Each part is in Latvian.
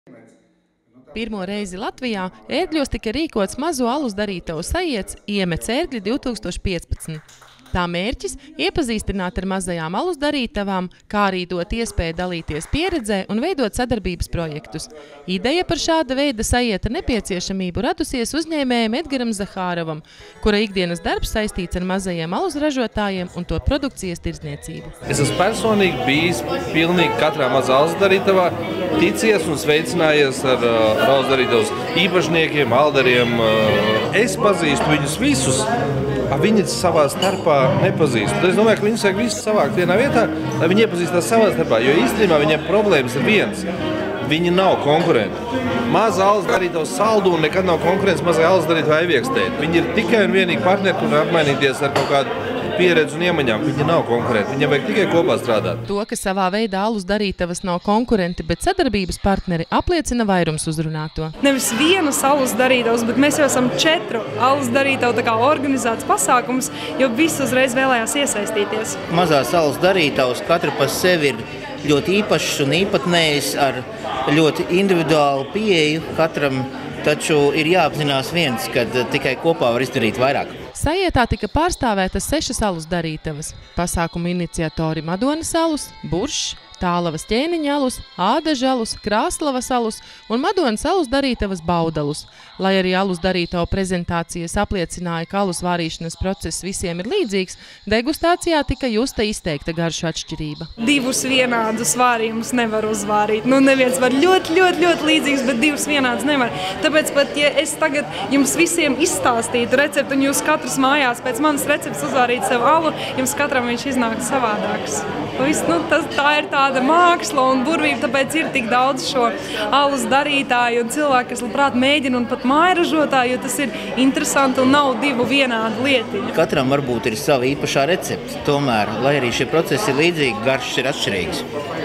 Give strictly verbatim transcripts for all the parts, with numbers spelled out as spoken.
Pirmo reizi Latvijā ērgļos tika rīkots mazo alus darītavu sajiets Iemet ērgļi divi tūkstoši piecpadsmit. Tā mērķis – iepazīstināt ar mazajām alus darītavām, kā arī dot iespēju dalīties pieredzē un veidot sadarbības projektus. Ideja par šāda veida sajieta nepieciešamību radusies uzņēmējam Edgaram Zahārovam, kura ikdienas darbs saistīts ar mazajiem alus ražotājiem un to produkcijas tirdzniecību. Es esmu personīgi bijis pilnīgi katrā mazā alus darītavā, ticies un sveicinājies ar uh, alus darītavas īpašniekiem, alderiem. Uh, es pazīstu viņus visus, viņi savā starpā nepazīst. Es domāju, ka viņus vajag visus savākt vienā vietā, lai viņi iepazīstās savā starpā, jo īstenībā viņiem problēmas ir viens. Viņi nav konkurenti. Maza alus darītava saldu un nekad nav konkurents mazai alus darītavai Aiviekstēt. Viņi ir tikai un vienīgi partneri, kur apmainīties ar kaut kādu pieredzi un iemaņām. Viņi nav konkurenti. Viņiem vajag tikai kopā strādāt. To, ka savā veidā alus darītavas nav konkurenti, bet sadarbības partneri, apliecina vairums uzrunāto. Nevis vienas alus darītavas, bet mēs jau esam četru alus darītavu tā kā organizēts pasākums, jo visi uzreiz vēlējās iesaistīties. Mazās alus darītavas katra pa sevi ir ļoti īpašs un īpatnējs ar ļoti individuālu pieeju katram, taču ir jāapzinās viens, ka tikai kopā var izdarīt vairāk. Sajietā tika pārstāvētas sešas alus darītavas. Pasākuma iniciatori Madonas alus, Buršs, Tālavas ķēniņa alus, Ādaža alus, Krāslavas alus un Madonas alus darītavas Baudalus. Lai arī alus darītavu prezentācijas apliecināja, ka alus vārīšanas process visiem ir līdzīgs, degustācijā tika justa izteikta garšu atšķirība. Divus vienādus vārījumus nevar uzvārīt. Nu, neviens var ļoti, ļoti, ļoti līdzīgs, bet divus vienādus nevar. Tāpēc pat, ja es tagad jums visiem izstāstītu receptu un jūs katrs mājās pēc manas receptes uzvārīt sev alu, jums katram viņš iznāk savādāks. Viss, nu, tas, tā ir tāda māksla un burvība, tāpēc ir tik daudz šo alus darītāju un cilvēku, kas labprāt mēģina un pat mājražotāju, jo tas ir interesanti un nav divu vienādu lietiņu. Katram varbūt ir sava īpašā recepte, tomēr, lai arī šie procesi ir līdzīgi, garšas ir atšķirīgs.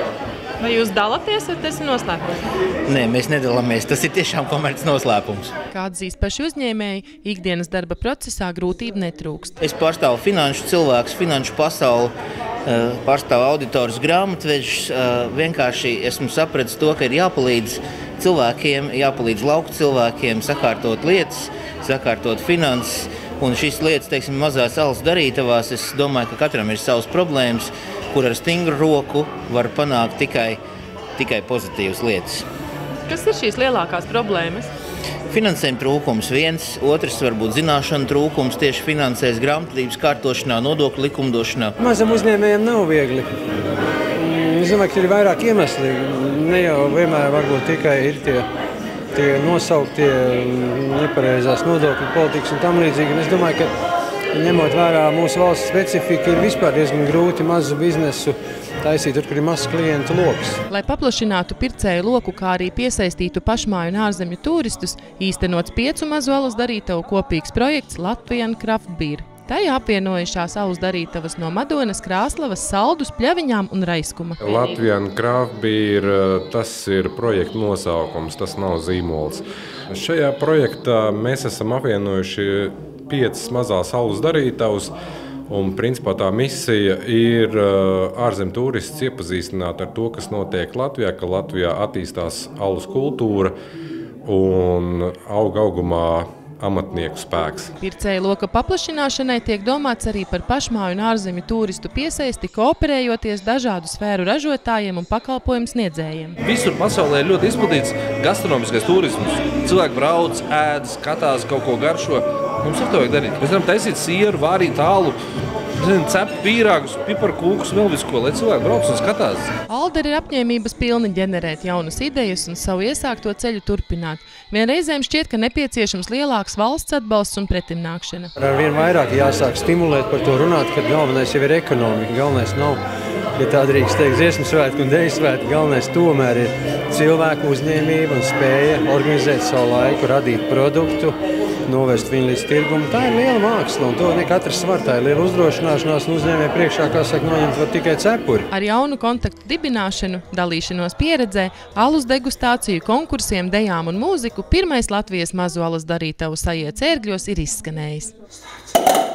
Vai jūs dalāties, vai tas ir noslēpums? Nē, mēs nedalāmies, tas ir tiešām komerc noslēpums. Kā atzīst paši uzņēmēji, ikdienas darba procesā grūtību netrūkst. Es pārstāvu finanšu cilvēkus, finanšu pasauli, pārstāvu auditors, grāmatvežus, vienkārši esmu sapratis to, ka ir jāpalīdz cilvēkiem, jāpalīdz lauku cilvēkiem sakārtot lietas, sakārtot finanses, un šīs lietas, teiksim, mazās alus darītavās, es domāju, ka katram ir savas problēmas, kur ar stingru roku var panākt tikai, tikai pozitīvas lietas. Kas ir šīs lielākās problēmas? Finansējuma trūkums viens, otrs varbūt zināšana trūkums tieši finansēs grāmatvedības kārtošanā, nodokļu likumdošanā. Mazam uzņēmējiem nav viegli. Es domāju, ka ir vairāk iemesli. Ne jau vienmēr varbūt tikai ir tie, tie nosauktie nepareizās nodokļu politikas un tam līdzīgi. Es domāju, ka ņemot vērā mūsu valsts specifiku, ir vispār diezgan grūti mazu biznesu taisīt, tur, kur ir mazs klientu loks. Lai paplašinātu pircēju loku, kā arī piesaistītu pašmāju un ārzemju turistus, īstenots piecu mazu alus darītavu kopīgs projekts Latvian Craft Beer. Tajā apvienojušās alus darītavas no Madonas, Krāslavas, Saldus, Pļaviņām un Raiskuma. Latvian Craft Beer, tas ir projekta nosaukums, tas nav zīmols. Šajā projektā mēs esam apvienojuši piecas mazās alus darītavas, un principā tā misija ir ārzem turists iepazīstināt ar to, kas notiek Latvijā, ka Latvijā attīstās alus kultūra un aug augumā amatnieku spēks. Pircēju loka paplašināšanai tiek domāts arī par pašmāju un ārzemju turistu piesaisti, kooperējoties dažādu sfēru ražotājiem un pakalpojumu sniedzējiem. Visur pasaulē ir ļoti izplatīts gastronomiskais turisms. Cilvēki brauc, ēd, skatās, kaut ko garšo. Mums ar to vajag darīt. Mēs varam taisīt sieru, vārīt alu, cept pīrāgus, piparkūkus, vēl visu ko, lai cilvēki brauc un skatās. Alderi ir apņēmības pilni ģenerēt jaunas idejas un savu iesākto ceļu turpināt. Vienreizēm šķiet, ka nepieciešams lielāks valsts atbalsts un pretimnākšana. Ar vien vairāk jāsāk stimulēt par to runāt, kad galvenais jau ir ekonomika. Galvenais nav, ja tā drīkst teikt, dziesmu svētku un deju svētku. Galvenais tomēr ir cilvēku uzņēmība un spēja organizēt savu laiku, radīt produktu, novest viņu līdz tirgumu. Tā ir liela māksla, un to ne katrs var. Tā ir liela uzdrošināšanās, un uzņēmēji priekšā, kā saka, noņemt var tikai cepuri. Ar jaunu kontaktu dibināšanu, dalīšanos pieredzē, alus degustāciju, konkursiem, dejām un mūziku pirmais Latvijas mazo alus darītavu sajiets ērgļos ir izskanējis.